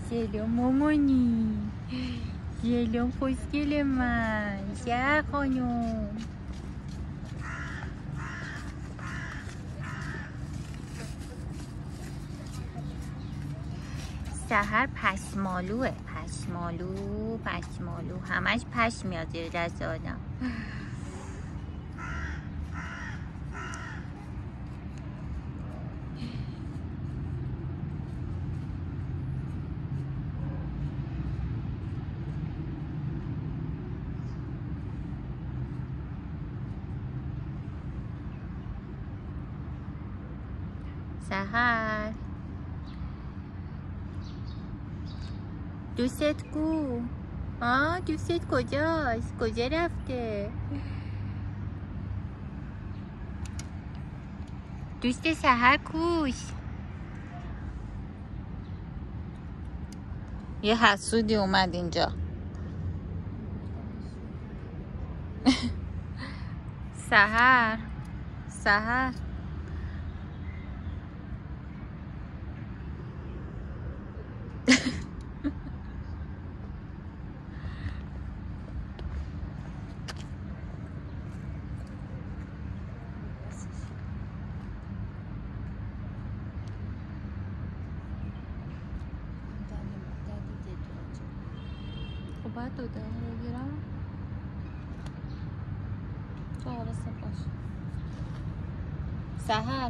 سلام مامانی. سلام خوشگل من. شه خانم. سحر پشمالوه. پشمالو همش پشم میاد زیر دست آدم. سحر دوست کو؟ دوست کجاست؟ کجا رفته؟ دوست سحر کوش؟ یه حسودی اومد اینجا. سحر خب باید دوده رو بگیرم. تو حواسه باش. سحر